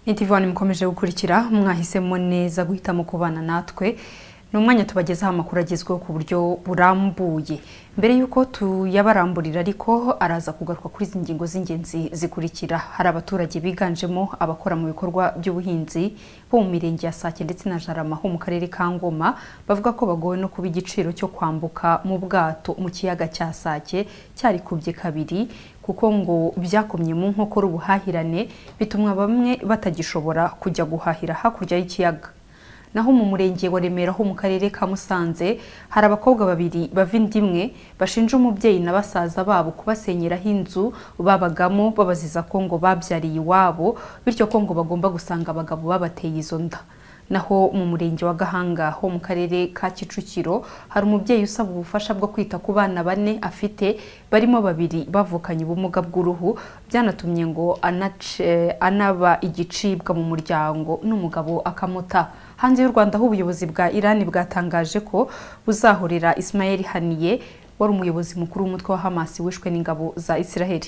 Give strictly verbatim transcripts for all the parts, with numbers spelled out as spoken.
Intivani mukomeje gukurikira mwahisemo neza guhitamo kubana natwe n'umwanya tubagezaho amakuru agezweho ku buryo burambuye. Mbere yuko tuyabaramburira ariko araza kugaruka kuri izi ngingo z'ingenzi zikurikira. Hari abaturage biganjemo abakora mu bikorwa by'ubuhinzi bo mu mirenge ya Sake ndetse na Jarama ho mu karere ka Ngoma bavuga ko bagowe no kuba igiciro cyo kwambuka mu bwato mu kiyaga cya Sake cyari kubye kabiri kuko ngo byakomye mu nkokora ubuhahirane bitumwa bamwe batagishobora kujya guhahira hakurya y'ikiyaga. Naho mu murenge wa Remera ho mu karere ka Musanze hari abakobwa babiri bava indimwe bashinja umubyeyi na basaza babo kubasenyeraho inzu babagamo babaziza ko ngo babyariye iwabo bityo ko ngo bagomba gusanga abagabo babateye izo nda. Naho mu murenge wa Gahanga ho mu karere ka Kicukiro hari umubyeyi usaba ubufasha bwo kwita ku bana bane afite barimo babiri bavukanye ubumuga bw'uruhu byanatumye ngo anace anaba igicibwa mu muryango n'umugabo akamuta. Hanze y'u Rwanda ho ubuyobozi bwa Iran bwatangaje ko buzahorera Ismail Haniyeh wari umuyobozi mukuru w'umutwe wa Hamas wishwe n'ingabo za Israel.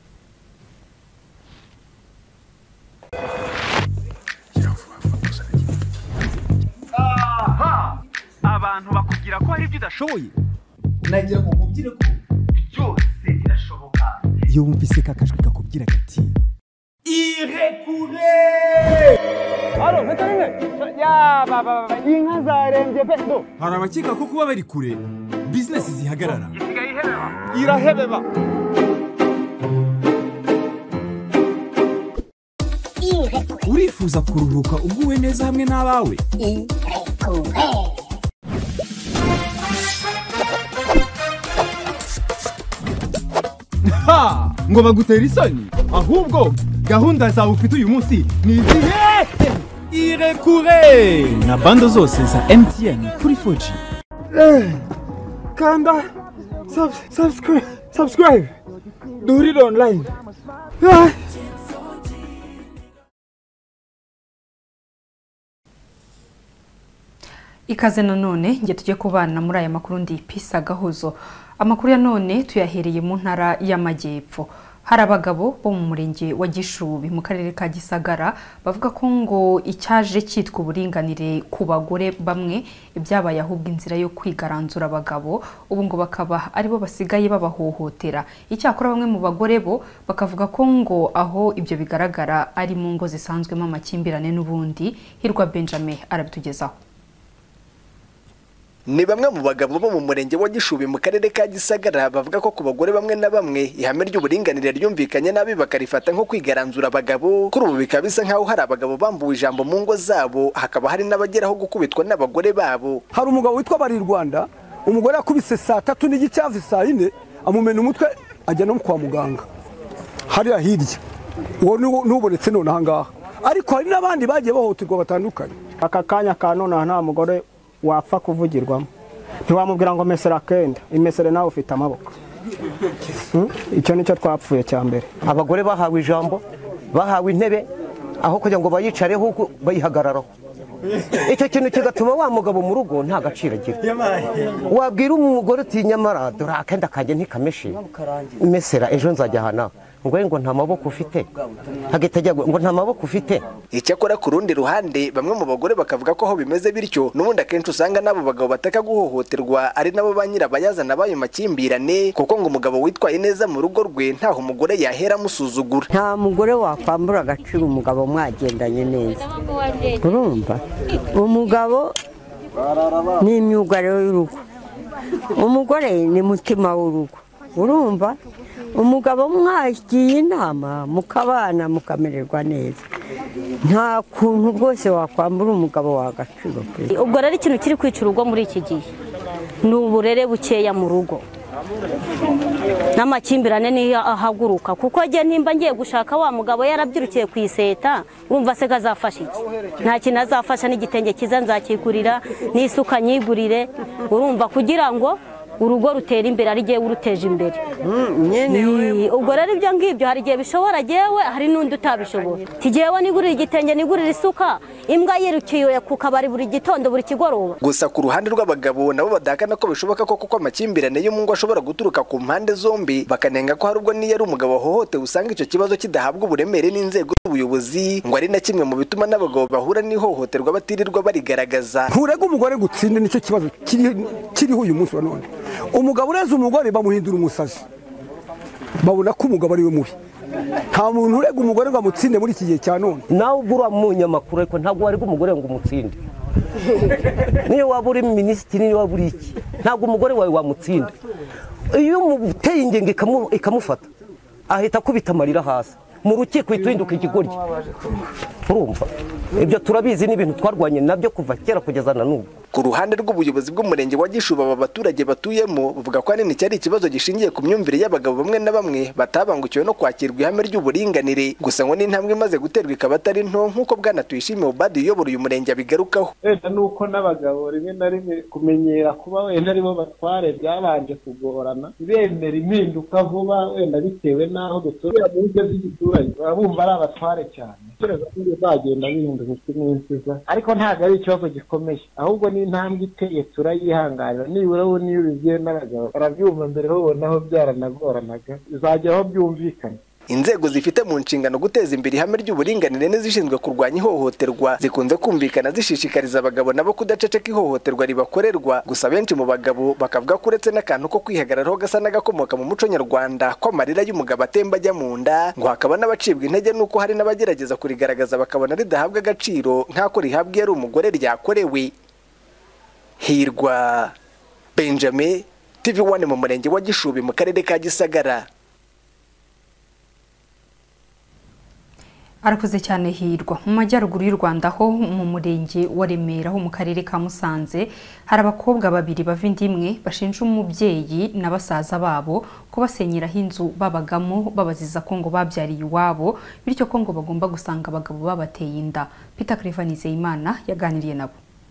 Abantu bakubwira ko hari ibyo udashoboye nagira ngo mubwire ko byose birashoboka iyo wumvise kakajwi kakubwira gati irekure haro ntarimwe ya baba inka zarembye pedo hari abakeka ko kuba bari kure business zihagarara isigaye ihebeba irahebeba urifuza kuruhuka uguwe neza hamwe n'abawe ha ngo bagutera isoni ahubwo gahunda zawe ufite uyu munsi ni izihe irekure na bando zose za M T N kuri four G kanda subscribe subscribe duhurire online Ikaze nanone nge tujye kubana muri aya makuru ndi Pisa Gahozo. Amakuru ya none tuyahereye mu ntara y'Amajyepfo. Hari abagabo bo mu murenge wa Gishubi mu karere ka Gisagara bavuga ko ngo icyaje cyitwa uburinganire ku bagore bamwe ibyabaye ahubwo inzira yo kwigaranzura abagabo ubu ngo bakaba ari bo basigaye babahohotera. Icyakora bamwe mu bagore bo bakavuga ko ngo aho ibyo bigaragara ari mu ngo zisanzwemo amakimbirane n'ubundi. Hirwa Benjamin arabitugezaho. Ni bamwe mu bagabo bo mu murenge wa Gishubi mu karere ka Gisagara bavuga ko ku bagore bamwe na bamwe ihame ry'uburinganire ryumvikanye nabi bakarifata nko kwigaranzura abagabo. Kuri ubu bikaba bisa nkaho hari abagabo bambuwe ijambo mu ngo zabo hakaba hari n'abageraho gukubitwa n'abagore babo. Hari umugabo witwa Bari Rwanda umugore yakubise saa tatu n'igice hafi saa ine amumena umutwe ajya no kwa muganga hariya hirya uwo nubonetse none ahangaha ariko hari n'abandi bagiye bahohoterwa batandukanye. Aka kanya ka none nta mugore wapfa kuvugirwamo ntiwamubwira ngo mesera kenda imesere nawe ufite amaboko. Icyo nicyo twapfuye cya mbere. Abagore bahawe ijambo bahawe intebe aho kugira ngo bayicareho bayihagararaho. Icyo kintu kigatuma wa mugabo mu rugo nta gaciro agira. Wabwira umugore uti nyamara dore akenda kajye ntikameshe mesera ejo nzajya hana ngo ngo nta maboko ufite hagitajya ngo nta maboko ufite. Icyakora ku rundi ruhande bamwe mu bagore bakavuga ko aho bimeze bityo n'ubundi akenshi usanga nabo bagabo bataka guhohoterwa ari nabo banyira bayazana bayo makimbirane kuko ngo umugabo witwaye neza mu rugo rwe ntaho umugore yahera amusuzugura. Nta mugore wakwambura agaciro umugabo mwagendanye neza. Urumva umugabo ni imyugariro y'urugo umugore ni mutima w'urugo. Urumva umugabo mwagiye inama mukabana mukamererwa neza nta kuntu rwose wakwambura umugabo wagaciro. Ubwo rero ikintu kiri kwica urugo muri iki gihe ni uburere bukeya mu rugo n'amakimbirane niyo ahaguruka kuko agiye nimba ngiye gushaka wa mugabo yarabyirukiye ku iseta urumva se kazafasha iki? Nta kintu azafasha n'igitenge kiza nzakigurira n'isuka nyigurire urumva kugira ngo urugo rutera imbere ari giye uruteje imbere. Ubwo rero ibyo ngibyo hari giye bishobora jewe hari nundi utabishobora. Tijewe nigurira igitenge nigurira isuka imbwa yirukiye ku kabari buri gitondo buri kigoroba. Gusa ku ruhande rw'abagabo nabo badakana ko bishoboka ko kuko amakimbirane yo mu ngo ashobora guturuka ku mpande zombi, bakanenga ko hari ubwo niyo ari umugabo wahohotewe usanga icyo kibazo kidahabwa uburemere n'inzego z'ubuyobozi, ngo ari na kimwe mu bituma n'abagabo bahura n'ihohoterwa batirirwa barigaragaza. Nturega umugore gutsinde nicyo kibazo kiriho uyu munsi wa none. Umugabo ureze umugore bamuhindura umusazi, babona ko umugabo ari we mubi. Nta muntu urega umugore ngo amutsinde muri iki gihe cya none. Nawe ugura mu nyamakuru ariko ntabwo warega umugore ngo umutsinde. Niyo waba uri minisitiri, niyo waba uri iki, ntabwo umugore wawe wamutsinda. Iyo umuteye ingenge ikamufata ahita akubita amarira hasi mu rukiko ituhinduka ikigoryi. Urumva ibyo turabizi n'ibintu twarwanye nabyo kuva kera kugeza na n'ubu. Ku ruhande rw'ubuyobozi bw'umurenge wa Gishuba aba baturage batuyemo bavuga ko ahanini cyari ikibazo gishingiye ku myumvire y'abagabo bamwe na bamwe batabangukiwe no kwakirwa ihame ry'uburinganire. Gusa ngo n'intambwe imaze guterwa ikaba atari nto nk'uko Bwana Tuyishimiye Obadi uyobora uyu murenge abigarukaho. Wenda nuko n'abagabo rimwe na rimwe kumenyera kuba wenda aribo batware byabanje kugorana, bemera impinduka vuba wenda bitewe n'aho duturira mu bice by'igiturage bumva ari abatware cyane. Bagenda bihinduka iminsiza ariko ntabwo ari ikibazo gikomeye, ahubwo ni intambwe iteye turayihanganira. Nibura bo niyo bigiye n'abagabo barabyumva mbere babona aho byaranagoranaga bizageraho byumvikana. Inzego zifite mu nshingano guteza imbere ihame ry'uburinganire n'izishinzwe kurwanya ihohoterwa zikunze kumvikana zishishikariza abagabo nabo kudaceceka ihohoterwa ribakorerwa. Gusa benshi mu bagabo bakavuga ko uretse n'akantu ko kwihagararaho gasa n'agakomoka mu muco nyarwanda ko amarira y'umugabo atemba ajya mu nda, ngo hakaba n'abacibwa intege nuko hari n'abagerageza kurigaragaza bakabona ridahabwa agaciro nk'ako rihabwa iyo ari umugore ryakorewe. Hirwa Benjamin, T V one mu murenge wa Gishubi mu karere ka Gisagara. Arakoze cyane Hirwa. Mu majyaruguru y'u Rwanda ho mu murenge wa Remera ho mu karere ka Musanze hari abakobwa babiri bava indimwe bashinja umubyeyi na basaza babo ko basenyeraho inzu babagamo babaziza ko ngo babyariye iwabo, bityo ko ngo bagomba gusanga abagabo babateye inda. Peter Nizeyimana yaganiriye nabo.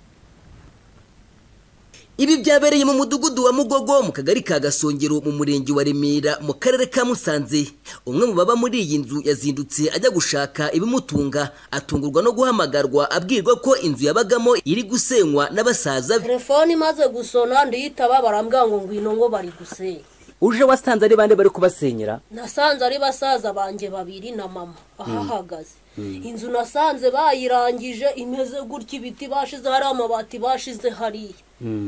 Ibi byabereye mu mudugudu wa Mugogo mu kagari ka Gasongero mu murenge wa Remera mu karere ka Musanze. Umwe mu baba muri iyi nzu yazindutse ajya gushaka ibimutunga, atungurwa no guhamagarwa abwirwa ko inzu yabagamo iri gusenywa n'abasaza. Telefone imaze gusona ndiyitaba barambwira ngo ngwino ngo bari gusenya. Uje wasanze ari bande bari kubasenyera? Nasanze ari basaza banje babiri na mama ahahagaze. Inzu nasanze bayirangije imeze gutya, ibiti bashize hari amabati bashize hariya.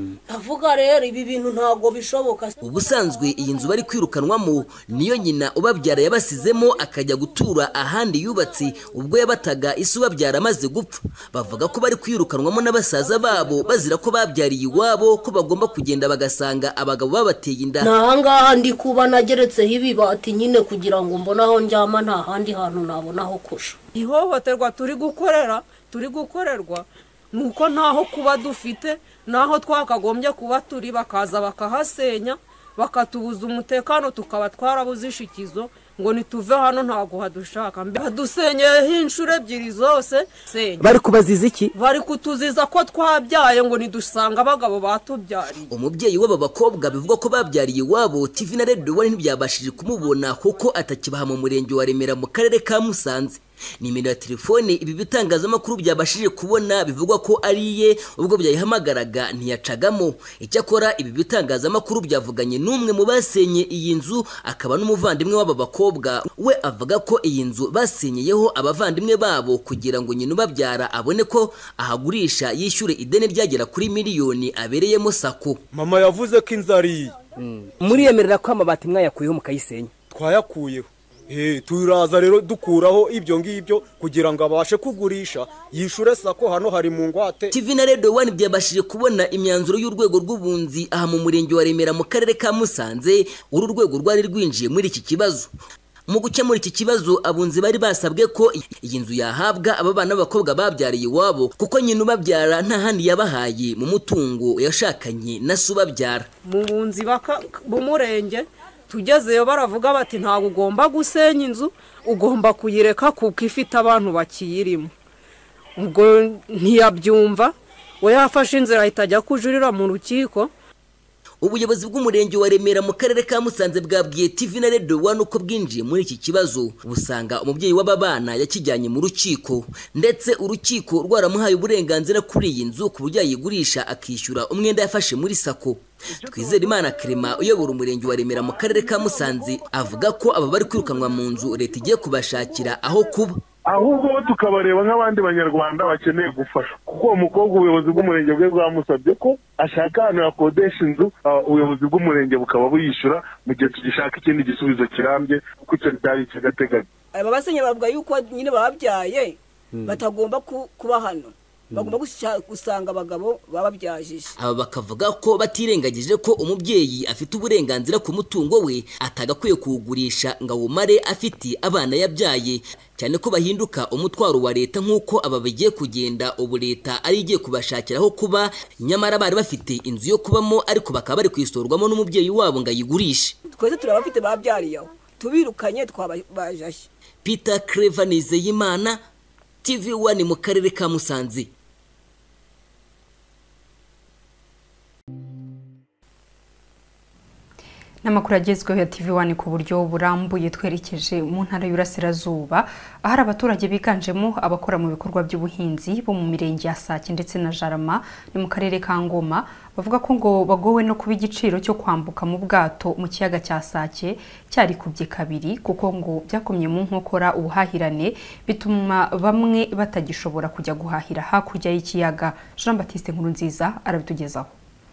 Avuga rero ibi bintu ntago bishoboka. Ubusanzwe iyi nzu bari kwirukanwamo niyo nyina ubabyara yabasizemo akajya gutura ahandi yubatse ubwo yabataga isi ubabyara amaze gupfa. Bavuga ko bari kwirukanwamo n'abasaza babo bazira ko babyariye iwabo, ko bagomba kugenda bagasanga abagabo babateye inda. Nahanga ndi kuba nageretseho ibibati nyine kugira ngo mbona aho njyama, nta handi hantu nabona aho kusha. Ihohoterwa turi gukorera turi gukorerwa nuko ntaho kuba dufite, naho twakagombye kuba turi bakaza bakahasenya bakatubuza umutekano, tukaba twarabuze ishikizo ngo nituve hano ntago hadushaka. Badusenyeye inshuro ebyiri zose. Bari kubaziza iki? Bari kutuziza ko twabyaye ngo nidusanga abagabo batubyariye. Umubyeyi w'aba bakobwa bivuga ko babyariye iwabo, T V na Radio one ntibyabashije kumubona kuko atakibaha mu murenge wa Remera mu karere ka Musanze. Nimero ya telefone ibi bitangazamakuru byabashije kubona bivugwa ko ari iye, ubwo byayihamagaraga ntiyacagamo. Icyakora ibi bitangazamakuru byavuganye n'umwe mu basenye iyi nzu akaba n'umuvandimwe w'aba bakobwa. We avuga ko iyi nzu basenyeyeho abavandimwe babo kugira ngo nyina ubabyara abone ko ahagurisha yishyure ideni ryagera kuri miliyoni abereyemo sako. Mama yavuze ko inzari muri yemerera ko amabati mwayakuyeho mukayisenya. Twayakuyeho. Eh, turaza rero dukuraho ibyo ngibyo kugira ngo abashe kugurisha yishure sako hano hari mu ngwate. T V na Radio one byabashije kubona imyanzuro y'urwego rw'ubunzi aha mu murenge wa Remera mu karere ka Musanze. Uru rwego rwari rwinjiye muri iki kibazo. Mu gukemura iki kibazo abunzi bari basabwe ko iyi nzu yahabwa aba bana b'abakobwa babyariye iwabo kuko nyina ubabyara nta handi yabahaye mu mutungo yashakanye na se ubabyara. Mu bunzi baka bumurenge tugezeyo baravuga bati ntabwo ugomba gusenya inzu, ugomba kuyireka kuko ifite abantu bakiyirimo. Ubwo ntiyabyumva, we yafashe inzira ahita ajya kujurira mu rukiko. Ubuyobozi bw'umurenge wa Remera mu karere ka Musanze bwabwiye T V na Radio One uko bwinjiye muri iki kibazo, busanga umubyeyi w'aba bana yakijyanye mu rukiko, ndetse urukiko rwaramuhaye uburenganzira kuri iyi nzu ku buryo yayigurisha akishyura umwenda yafashe muri sako. Twizerimana Clement uyobora umurenge wa Remera mu karere ka Musanze avuga ko aba bari kwirukanwa mu nzu leta igiye kubashakira aho kuba, ahubwo tukabareba nk'abandi banyarwanda bakeneye gufasha, kuko umukobwa ubuyobozi bw'umurenge bwe bwamusabye ko ashaka ahantu yakodesha inzu, ubuyobozi bw'umurenge bukaba buyishyura mu gihe tugishaka ikindi gisubizo kirambye, kuko icyo cyari cy'agateganyo. Aba basenye bavuga yuko nyine bababyaye batagomba kuba hano, bagomba gusanga abagabo bababyajije. Aba bakavuga ko batirengagije ko umubyeyi afite uburenganzira ku mutungo we atagakwiye kuwugurisha ngo awumare afite abana yabyaye, cyane ko bahinduka umutwaro wa leta nk'uko aba bagiye kugenda ubu leta ari igiye kubashakira aho kuba, nyamara bari bafite inzu yo kubamo ariko bakaba bari kwisorwamo n'umubyeyi wabo ngo ayigurishe. Twese turabafite babyariye aho, tubirukanye twabajashye. Peter Clever Nizeyimana, T V One mu karere ka Musanze. Namakuru agezweho ya T V One ku buryo burambuye twerekeje mu ntara y'Urasirazuba, ahari abaturage biganjemo abakora mu bikorwa by'ubuhinzi bo mu mirenge ya Sake ndetse na Jarama ni mu karere ka Ngoma, bavuga ko ngo bagowe no kuba igiciro cyo kwambuka mu bwato mu kiyaga cya Sake cyari kubye kabiri, kuko ngo byakomye mu nkokora ubuhahirane bituma bamwe batagishobora kujya guhahira hakurya y'ikiyaga. Jean Baptiste Nkurunziza arabitugezaho.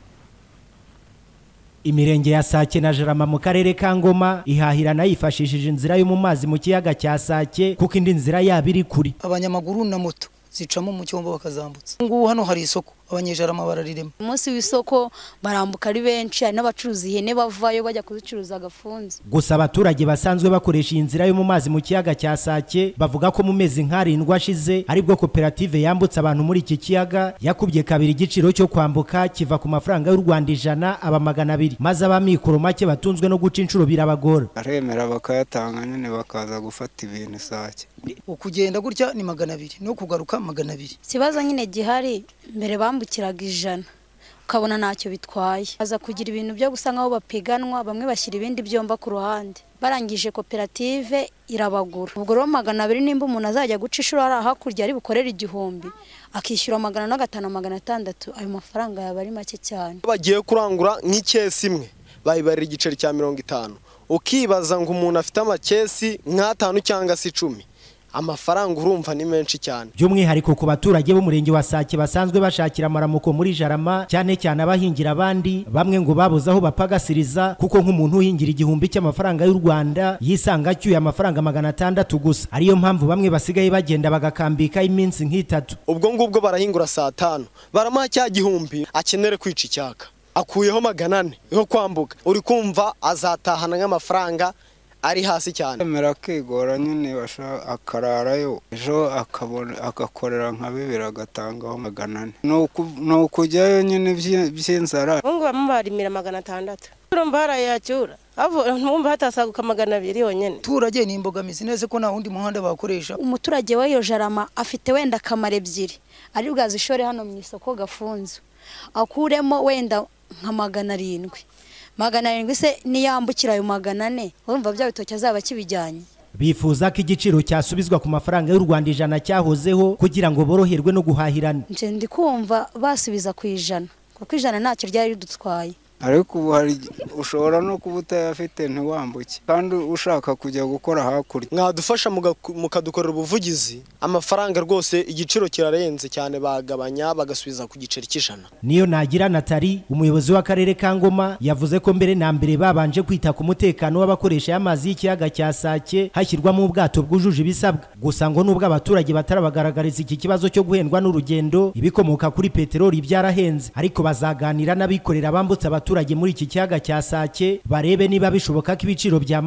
Imirenge ya Sake na Jarama mu karere ka Ngoma ihahirana yifashishije inzira yo mu mazi mu kiyaga cya Sake, kuko indi nzira yabiri kuri. Abanyamaguru na moto zicamo mu cyombo bakazambutsa. Ngubu hano hari isoko, abanyejarama bararirema. Umunsi w'isoko barambuka ari benshi, hari n'abacuruzi ihene bavayo bajya kuzicuruza agafunze. Gusa abaturage basanzwe bakoresha inzira yo mu mazi mu kiyaga cya Sake bavuga ko mu mezi nk'arindwi ashize aribwo koperative yambutse abantu muri iki kiyaga yakubye kabiri igiciro cyo kwambuka kiva ku mafaranga y'u Rwanda ijana aba magana abiri, maze abamikoro make batunzwe no guca inshuro birabagora. Aremera bakayatanga nyine bakaza gufata ibintu Sake. Ukugenda gutya ni magana abiri no kugaruka magana abiri. Kibazo nyine gihari, mbere bambukiraga ijana ukabona ntacyo bitwaye, aza kugira ibintu byo gusa nkaho bapiganwa, bamwe bashyira ibindi byomba ku ruhande, barangije koperative irabagura. Ubwo rero magana abiri nimba umuntu azajya guca inshuro ari hakurya ari bukorera igihumbi akishyura magana na gatanu magana atandatu, ayo mafaranga yaba ari make cyane. Bagiye kurangura nk'ikesi imwe bayibarira igiceri cya mirongo itanu, ukibaza ngo umuntu afite amakesi nk'atanu cyangwa se icumi, amafaranga urumva ni menshi cyane. By'umwihariko ku baturage b'umurenge wa Sake basanzwe bashakira amaramuko muri Jarama, cyane cyane abahingira abandi, bamwe ngo babuze aho bapagasiriza, kuko nk'umuntu uhingira igihumbi cy'amafaranga y'u Rwanda yisanga acyuye amafaranga magana atandatu gusa. Ariyo mpamvu bamwe basigaye bagenda bagakambika iminsi nk'itatu. Ubwo ngubwo barahingura saa tanu, baramaha cya gihumbi akenere kwica icyaka, akuyeho magana ane yo kwambuka, uri kumva azatahana nk'amafaranga ari hasi cyane. Emera kwigora nyine basha akararayo, ejo akabona agakorera nka bibiri agatangaho magana ane, no kujyayo nyine by'inzara. Ngo bamubarimira magana atandatu, urumva harayacyura avo ntumva hatasaguka magana abiri yonyene. Turage ni imbogamizi neze ko nta wundi muhanda bakoresha. Umuturage wa yo Jarama afite wenda kamare ebyiri, ari bwazishore hano mu isoko gafunzo, akuremo wenda nka magana arindwi magana arindwi se niyambukira ayo magana ane, urumva bya bitoki azaba kibijyanye. Bifuza ko igiciro cyasubizwa ku mafaranga y'u Rwanda ijana cyahozeho kugira ngo boroherwe no guhahirana. Nje ndi kumva basubiza ku ijana, kuko ijana ntacyo ryari ridutwaye. Ariko ubu hari ushobora no kuba utayafite ntiwambuke kandi ushaka kujya gukora hakurya. Mwadufasha mukadukorera ubuvugizi, amafaranga rwose igiciro kirarenze cyane, bagabanya bagasubiza ku giceri cy'ijana. Niyo nagira Natali, umuyobozi w'akarere ka Ngoma, yavuze ko mbere na mbere babanje kwita ku mutekano w'abakoresha y'amazi y'ikiyaga cya Sake hashyirwamo ubwato bwujuje ibisabwa. Gusa ngo nubwo abaturage batarabagaragariza iki kibazo cyo guhendwa n'urugendo ibikomoka kuri peteroli byarahenze, ariko bazaganira n'abikorera bambutse abaturage muri iki kiyaga cya Sake barebe niba bishoboka ko ibiciro byamanuka.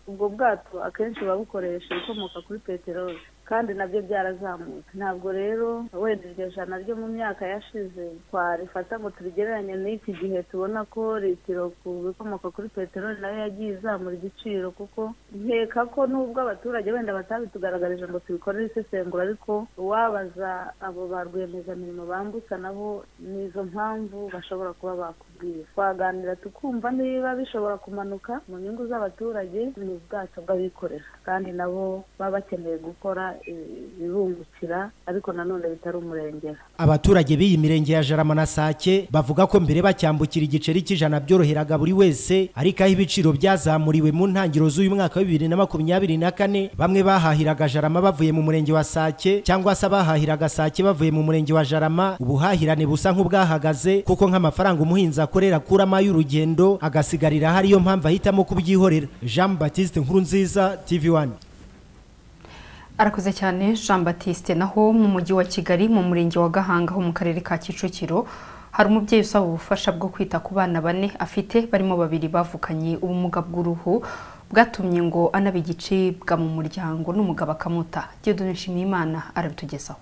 ubwo bwato akenshi buba bukoresha ibikomoka kuri peteroli kandi nabyo byarazamutse. Ntabwo rero wenda iryo jana ryo mu myaka yashize twarifata ngo turigereranye n'iki gihe tubona ko litiro ku bikomoka kuri peteroli nayo yagiye izamura igiciro, kuko nkeka ko nubwo abaturage wenda batabitugaragarije ngo tubikorere isesengura, ariko uwabaza abo ba rwiyemezamirimo bambutsa nabo n'izo mpamvu bashobora kuba bakubwira. Twaganira tukumva niba bishobora kumanuka mu nyungu z'abaturage mu bwato bw'abikorera, kandi nabo baba bakeneye gukora ibibungukira ariko nanone bitari umurengera. Abaturage b'iyi mirenge ya Jarama na Sake bavuga ko mbere bacyambukira igiceri cy'ijana byoroheraga buri wese, ariko aho ibiciro byazamuriwe mu ntangiriro z'uyu mwaka wa bibiri na makumyabiri na kane, bamwe bahahiraga Jarama bavuye mu murenge wa Sake cyangwa se abahahiraga Sake bavuye mu murenge wa Jarama, ubuhahirane busa nk'ubwahagaze kuko nk'amafaranga umuhinzi akorera kurama y'urugendo agasigarira hariyo mpamvu ahitamo kubyihorera. Jean Baptiste Nkurunziza, T V one. Arakoze cyane Jean Baptiste. Naho mu mujyi wa Kigali mu murenge wa Gahanga ho mu karere ka Kicukiro hari umubyeyi usaba ubufasha bwo kwita ku bana bane afite, barimo babiri bavukanye ubumuga bw'uruhu bwatumye ngo anabigicibwa mu muryango n'umugabo akamuta. Dieudonne Nshimiyimana arabitugezaho.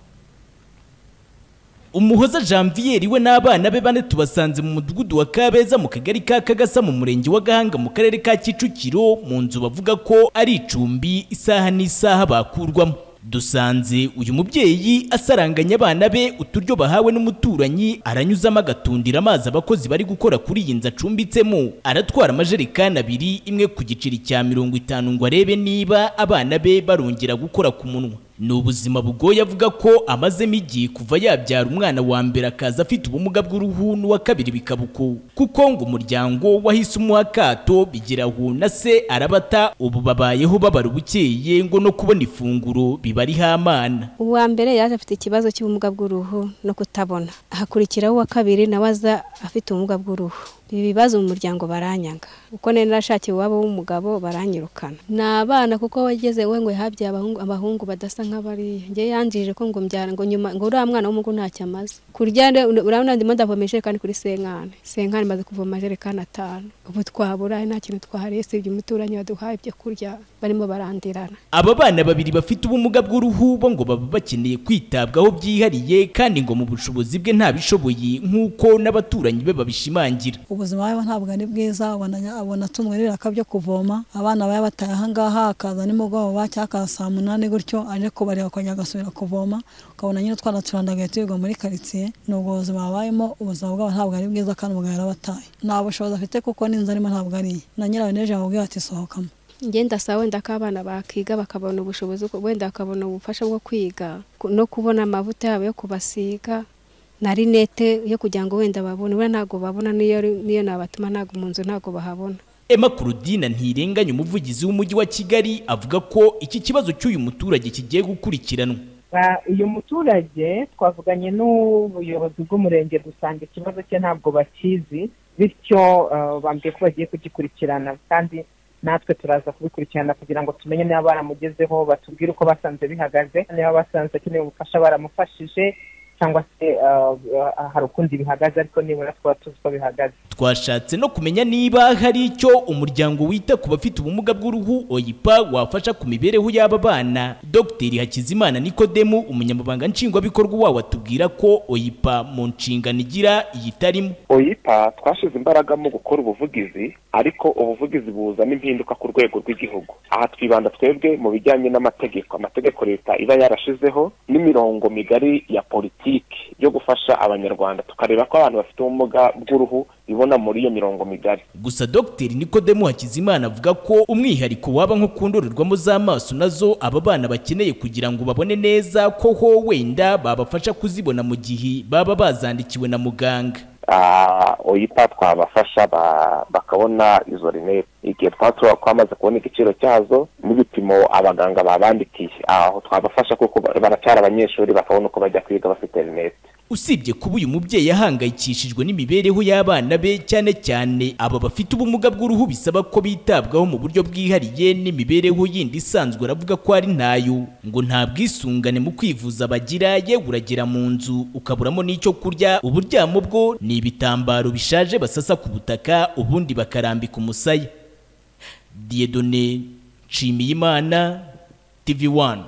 Umuhoza Janvier we n'abana be bane tubasanze mu mudugudu wa Kabeza mu kagari ka Kagasa mu murenge wa Gahanga mu karere ka Kicukiro, mu nzu bavuga ko ari icumbi isaha n'isaha bakurwamo. Dusanze uyu mubyeyi asaranganya abana be uturyo bahawe n'umuturanyi, aranyuzamo agatundira amazi abakozi bari gukora kuri iyi nzu acumbitsemo, aratwara amajerekani abiri, imwe ku giceri cya mirongo itanu ngo arebe niba abana be barongera gukora ku munwa. Ni ubuzima bugoye avuga ko amazemo igihe kuva yabyara umwana wa mbere akaza afite ubumuga bw'uruhu, n'uwa kabiri bikabuko, kuko ngo umuryango wahise umuha akato bigeraho na se arabata, ubu babayeho babara ubukeye ngo no kubona ifunguro bibariho amana. Uwa mbere yaje afite ikibazo cy'ubumuga bw'uruhu no kutabona, hakurikiraho uwa kabiri nawe aza afite ubumuga bw'uruhu. Ibi bibazo mu muryango baranyanga, uko nene narashakiye wabo w'umugabo baranyirukana. N'abana kuko wageze we ngo habye abahungu abahungu badasa nk'abari, nge yanjije ko ngo mbyara ngo nyuma ngo uriya mwana w'umugu ntacyo amaze kurya. Urabona ndimo ndavomeshe kandi kuri senkane senkane maze kuvoma jerekani atanu, ubu twabura nta kintu twaharese ibyo umuturanyi baduhaye ibyo kurya barimo barandirana. Aba bana babiri bafite ubumuga bw'uruhu bo ngo baba bakeneye kwitabwaho byihariye, kandi ngo mu bushobozi bwe ntabishoboye nk'uko n'abaturanyi be babishimangira. Ubuzima bwe ntabwo ari bwiza, abona abona tumwerera akabyo kuvoma, abana baya bataye aha ngaha akaza nimugoroba cyangwa saa munani gutyo aje kubareba akongera agasubira kuvoma, ukabona nyine utwana turandagaye turirwa muri karitsiye. Ni ubwo buzima babayemo, ubuzima bwabo ntabwo ari bwiza kandi umugabo yarabataye, nta bushobozi afite kuko n'inzu arimo ntabwo ari iye, na nyirawe n'ejo amubwira ati sohokamo. Ngenda sawa wenda akabana bakiga bakabona ubushobozi, wenda bakabona ubufasha bwo kwiga no kubona amavuta yabo yo kubasiga na rinete yo kugira ngo wenda babone, we ntago babona, niyo niyo nabatuma ntago mu nzu ntago bahabona. Emma Claudine Ntirenganya umuvugizi w'umujyi wa Kigali avuga ko iki kibazo cy'uyu muturage kigiye gukurikiranwa. Uyu muturage twavuganye n'ubuyobozi bw'umurenge dusanga ikibazo cye ntabwo bakizi, bityo bambwiye ko bagiye kugikurikirana, kandi natwe turaza kubikurikirana kugira ngo tumenye niba baramugezeho, batubwire uko basanze bihagaze, niba basanze akeneye ubufasha baramufashije cyangwa se hari ukundi bihagaze, ariko nibura twaba tuzi ko bihagaze. Twashatse no kumenya niba hari icyo umuryango wita ku bafite ubumuga bw'uruhu O I P A wafasha ku mibereho y'aba bana. Dr Hakizimana Nikodemu umunyamabanga nshingwabikorwa wawo atubwira ko O I P A mu nshingano igira iyitarimo. O I P A twashize imbaraga mu gukora ubuvugizi, ariko ubuvugizi buza n'impinduka ku rwego rw'igihugu. Aha twibanda twebwe mu bijyanye n'amategeko, amategeko leta iba yarashizeho n'imirongo migari ya politiki yo gufasha abanyarwanda, tukareba ko abantu bafite ubumuga bw'uruhu ibona muri iyo mirongo migari. Gusa Dr Nikodemu Hakizimana avuga ko umwihariko waba nko kundorerwamo z'amaso nazo aba bana bakeneye kugira ngo babone neza ko ho wenda babafasha kuzibona mu gihe baba bazandikiwe na muganga. O I P A twabafasha bakabona izo rinete igihe twamaze kubona igiciro cyazo n'ibipimo abaganga babandikiye, aho twabafasha kuko baracyari abanyeshuri bakabona uko bajya kwiga bafite rinete. Usibye kuba uyu mubyeyi yahangayikishijwe n'imibereho y'abana be, cyane cyane aba bafite ubumuga bw'uruhu bisaba ko bitabwaho mu buryo bwihariye n'imibereho yindi isanzwe, aravuga ko ari ntayo, ngo nta bwisungane mu kwivuza bagira, yewe uragera mu nzu ukaburamo n'icyo kurya, uburyamo bwo ni ibitambaro bishaje basasa ku butaka ubundi bakarambika umusaya. Dieudonne Nshimiyimana T V one.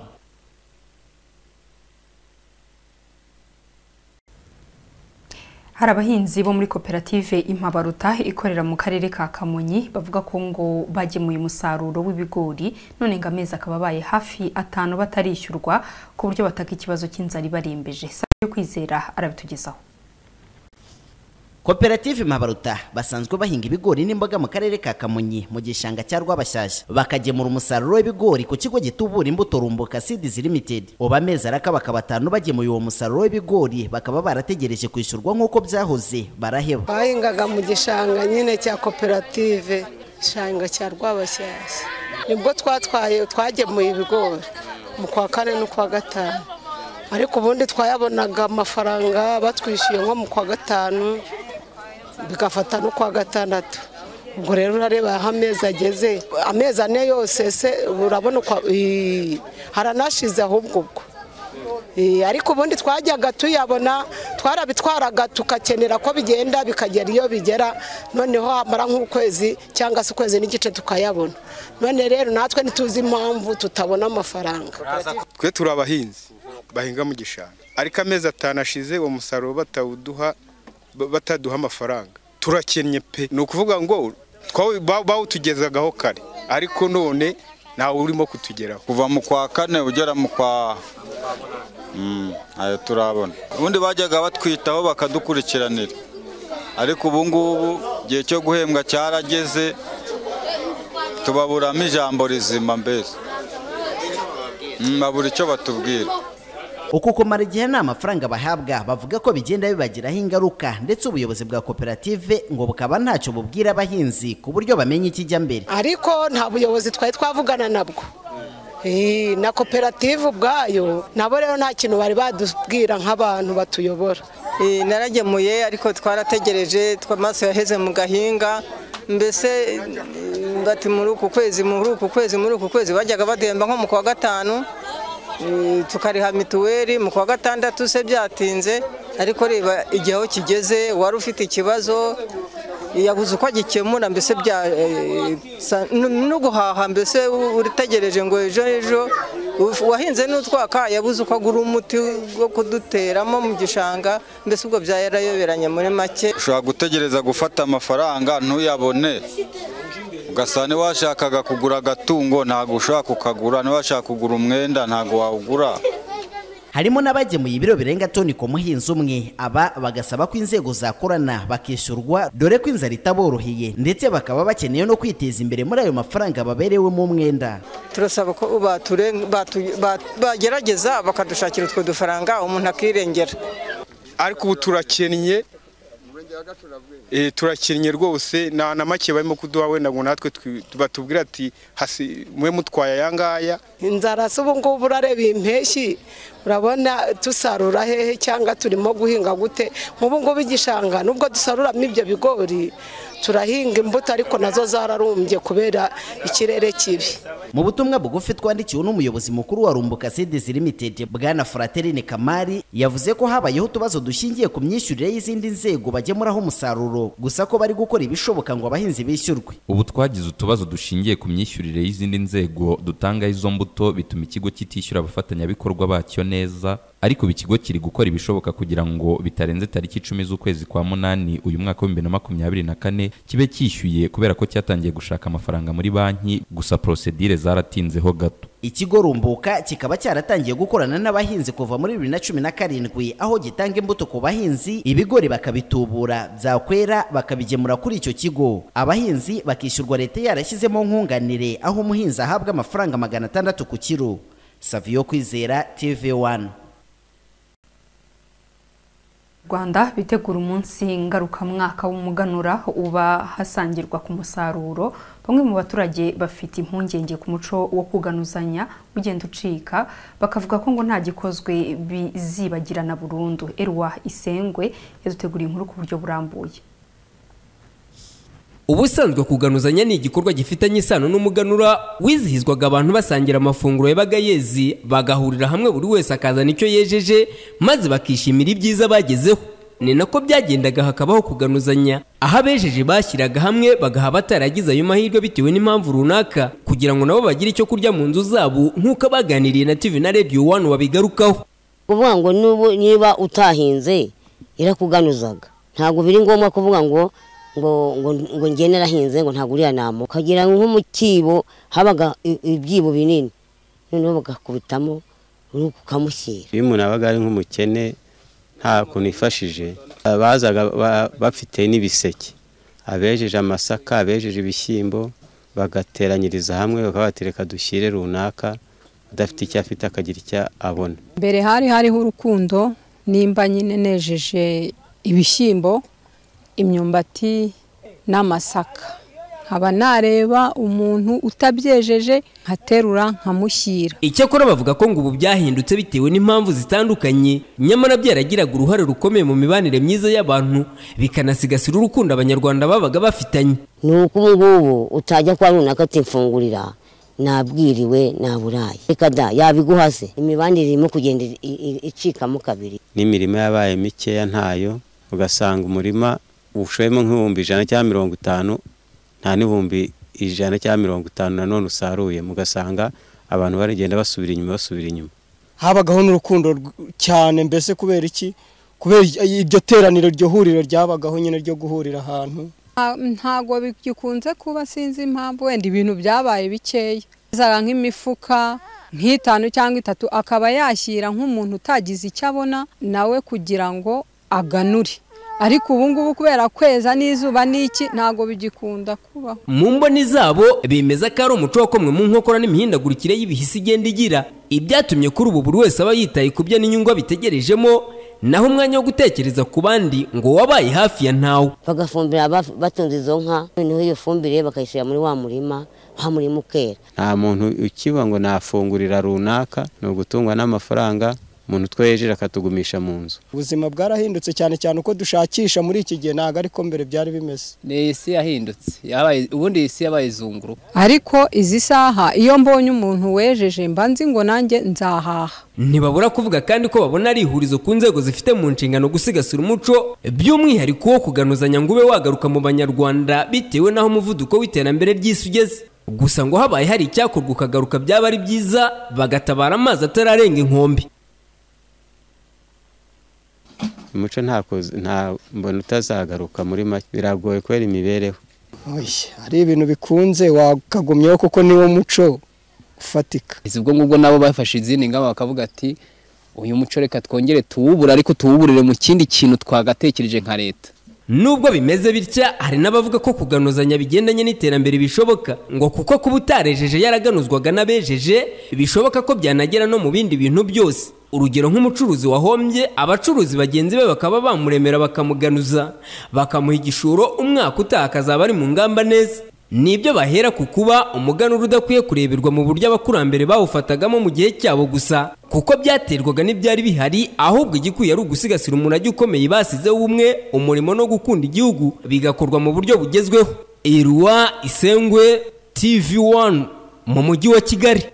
Hari abahinzi bo muri koperative Impabaruta ikorera mu karere ka Kamonyi bavuga ko ngo bagemuye umusaruro w'ibigori none ngo amezi akaba baye hafi atanu batarishyurwa ku buryo bataka ikibazo cy'inzara ibarembeje. Sayo Kwizera arabitugezaho. Koperative Impabaruta basanzwe bahinga ibigori n'imboga mu karere ka Kamonyi mu gishanga cya Rwabashyashya bakagemura umusaruro w'ibigori ku kigo gitubura imbuto Rumbuka Seeds Limited. Oba amezi arakaba batanu bagemuye uwo musaruro w'ibigori bakaba barategereje kwishyurwa nk'uko byahoze baraheba. Bahingaga mu gishanga nyine cya koperative gishanga cya Rwabashyashya nibwo twatwaye twagemuye ibigori mu kwa kane no kwa gatanu, ariko ubundi twayabonaga amafaranga batwishyuye nko mu kwa gatanu bigafata no kwa gatandatu. Ubwo rero urareba aho amezi ageze, amezi ane yose se urabona haranashize ahubwo ubwo. Ariko ubundi twajyaga tuyabona twarabitwaraga tukakenera ko bigenda bikagera iyo bigera, noneho hamara nk'ukwezi cyangwa se ukwezi n'igice tukayabona. None rero natwe ntituzi impamvu tutabona amafaranga. Twe turi abahinzi bahinga mu gishanga, ariko amezi atanu ashize uwo musaruro batawuduha bataduha amafaranga. Turakennye pe, ni ukuvuga ngo bawutugezagaho kare ariko none nawe urimo kutugeraho. Kuva mu kwa kane ugera mu kwa ayo turabona. Ubundi bajyaga batwitaho bakadukurikiranira, ariko ubu ngubu igihe cyo guhembwa cyarageze tubaburamo ijambo rizima mbese babura icyo batubwira. Uku kumara igihe nta mafaranga bahabwa bavuga ko bigenda bibagiraho ingaruka, ndetse ubuyobozi bwa koperative ngo bukaba ntacyo bubwira abahinzi ku buryo bamenya ikijya mbere. Ariko nta buyobozi twari twavugana nabwo na koperative ubwayo, nabo rero nta kintu bari badubwira nk'abantu batuyobora. Naragemuye ariko twarategereje, twamaso yaheze mu gahinga, mbese bati muri uku kwezi muri uku kwezi muri uku kwezi bajyaga bademba nko mu kwa gatanu tukariha mituweli, mu kwa gatandatu se byatinze. Ariko reba igihe aho kigeze, wari ufite ikibazo yabuze uko agikemura, mbese bya no guhaha mbese uritegereje ngo ejo ejo wahinze n'utwaka yabuze uko agura umuti wo kuduteramo mu gishanga, mbese ubwo byarayoberanye muri make. Ushobora gutegereza gufata amafaranga ntuyabone, ugasanga washakaga kugura agatungo ntago ushaka kukagura, niwashaka kugura umwenda ntago wawugura. Harimo n'abagemuye ibiro birenga toni ku muhinzi umwe, aba bagasaba ko inzego zakorana bakishyurwa dore ko inzara itaboroheye, ndetse bakaba bakeneye no kwiteza imbere muri ayo mafaranga baberewemo umwenda. Turasaba ko bagerageza bakadushakira utwo dufaranga umuntu akirengera. Ariko ubu turakennye, eh turakennye rwose, na na make barimo kuduha wenda ngo natwe batubwira ati hasi mwe mutwaye ayangaya. Inzara subu ngo burareba impeshyi, urabona tusarura hehe cyangwa turimo guhinga gute? Nk'ubu ngo bigishanga nubwo dusaruramo ibyo bigori turahinga imbuto ariko nazo zararumbye kubera ikirere kibi. Mu butumwa bugufi twandikiwe n'umuyobozi mukuru wa Rumbuka Seeds Limited Bwana Fraterine Kamari, yavuze ko habayeho utubazo dushingiye ku myishyurire y'izindi nzego bagemuraho umusaruro, gusa ko bari gukora ibishoboka ngo abahinzi bishyurwe. Ubu twagize utubazo dushingiye ku myishyurire y'izindi nzego dutanga izo mbuto, bituma ikigo kitishyura abafatanyabikorwa bacyo neza, ariko ikigo kiri gukora ibishoboka kugira ngo bitarenze tariki icumi z'ukwezi kwa munani uyu mwaka wa bibiri na makumyabiri na kane kibe cyishyuye, kubera ko cyatangiye gushaka amafaranga muri banki, gusa procedure zaratinzeho gato. Ikigo Rumbuka kikaba cyaratangiye gukorana n'abahinzi kuva muri bibiri na cumi na karindwi, aho gitanga imbuto ku bahinzi, ibigori bakabitubura, byakwera bakabigemura kuri icyo kigo, abahinzi bakishyurwa leta yarashyizemo nkunganire, aho umuhinzi ahabwa amafaranga magana atandatu ku kiro. Savio Kwizera, T V one. Rwanda bitegura umunsi ngarukamwaka w'umuganura uba hasangirwa ku musaruro. Bamwe mu baturage bafite impungenge ku muco wo kuganuzanya ugenda ucika, bakavuga ko ngo nta gikozwe bizibagirana burundu. Erwa Isengwe yaduteguriye inkuru ku buryo burambuye. Ubusanzwe kuganuzanya ni igikorwa gifitanye isano n'umuganura wizihizwaga abantu basangira amafunguro yabaga yezi, bagahurira hamwe buri wese akazana icyo yejeje maze bakishimira ibyiza bagezeho. ni nako byagendaga hakabaho kuganuzanya aho abejeje bashyiraga hamwe bagaha bataragize ayo mahirwe bitewe n'impamvu runaka kugira ngo nabo bagire icyo kurya mu nzu zabo nk'uko baganiriye na T V na Radio one wabigarukaho. Kuvuga ngo nubu niba utahinze irakuganuzaga ntabwo biri ngombwa kuvuga ngo ngo ngo ngo ngenera hinze ngo ntagurira namo kagira nko mu kibo habaga ibyibo binini noneho bagakubitamo ukamushyira. Iyo umuntu abaga ari nk'umukene nta kuntu ifashije bazaga bafite n'ibiseke abejeje amasaka abejeje ibishyimbo bagateranyiriza hamwe bakabatereka dushyire runaka udafite icyo afite akagira icyo abona. Mbere hari hariho urukundo nimba nyine nejeje ibishyimbo imyumbati n'amasaka nkaba nareba umuntu utabyejeje nkaterura nkamushyira. Icyakora bavuga ko ngo ubu byahindutse bitewe n'impamvu zitandukanye nyamara byaragiraga uruhare rukomeye mu mibanire myiza y'abantu bikanasigasira urukundo abanyarwanda babaga bafitanye. Nuko ngubu utajya kwa runaka atimfungurira nabwiriwe naburaye reka da yabiguhase imibanire irimo kugenda icikamo kabiri. N'imirimo yabaye mikeya ntayo ugasanga umurima ushoyemo nk'ibihumbi ijana cyangwa mirongo itanu nta n'ibihumbi ijana cyangwa mirongo itanu nanone usaruye mugasanga abantu baragenda basubira inyuma basubira inyuma. Habagaho n'urukundo cyane mbese kubera iki kubera iryo teraniro ryo huriro ryabagaho nyine ryo guhurira ahantu. Ntago bikunze kuba sinzi impamvu wenda ibintu byabaye bikeya zaga nk'imifuka nk'itanu cyangwa itatu akaba yashyira nk'umuntu utagize icyo abona nawe kugira ngo aganure. Ariko ubu ngubu kubera kweza n'izuba n'iki ntago bigikunda kubaho. Mu mboni zabo bemeza ko ari umuco wakomwe mu nkokora n'imihindagurikire y'ibihisi igenda igira ibyatumye kuri ubu buri wese aba yitaye ku byo n'inyungu bitegerejemo naho umwanya wo gutekereza ku bandi ngo wabaye hafi ya ntawe. Bagafumbira batunze izo nka noneho iyo fumbire bakayishyira muri wa murima ha murima ukera. Nta muntu ukiba ngo nafungurira runaka no gutungwa n'amafaranga umuntu twejeje akatugumisha mu nzu. Ubuzima bwarahindutse cyane cyane uko dushakisha muri iki gihe ntago ariko mbere byari bimeze. Ni isi yahindutse yabaye ubundi isi yabaye izunguru. Ariko izi saha iyo mbonye umuntu wejeje mbanzi ngo nanjye nzahaha. Ntibabura kuvuga kandi ko babona ari ihurizo ku nzego zifite mu nshingano gusigasira umuco by'umwihariko wo kuganuzanya ngo ube wagaruka mu banyarwanda bitewe naho umuvuduko w'iterambere ry'isi ugeze. Gusa ngo habaye hari icyakorwa ukagaruka byaba ari byiza bagatabara amazi atararenga inkombe. Umuco ntako nta mbona utazagaruka muri make biragoye kwera imibereho. Ari ibintu bikunze wakagumyeho kuko niwo muco ufatika. Ubwo ngubwo nabo bafashe izindi ngabo bakavuga ati uyu muco reka twongere tuwubura ariko tuwuburire mu kindi kintu twagatekereje nka leta. Nubwo bimeze bitya hari n'abavuga ko kuganuzanya bigendanye n'iterambere bishoboka ngo kuko kuba utarejeje yaraganuzwaga n'abejeje bishoboka ko byanagera no mu bindi bintu byose. Urugero nk'umucuruzi wahombye abacuruzi bagenzi be bakaba bamuremera bakamuganuza bakamuha igishoro umwaka utaha akazaba ari mu ngamba neza. Nibyo bahera ku kuba umuganura udakwiye kureberwa mu buryo abakurambere bawufatagamo mu gihe cyabo gusa kuko byaterwaga n'ibyari bihari ahubwo igikwiye ari ugusigasira umurage ukomeye basizeho ubumwe umurimo no gukunda igihugu bigakorwa mu buryo bugezweho. Irwa Isengwe T V one mu mujyi wa Kigali.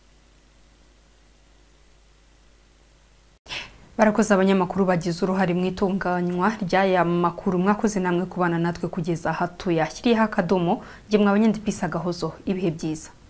Barakoze abanyamakuru bagize uruhare mu itunganywa ry'aya makuru mwakoze namwe kubana natwe kugeza hatuya. Shyiriyeho akadomo nge mwabanyandipisa gahozo ibihe byiza.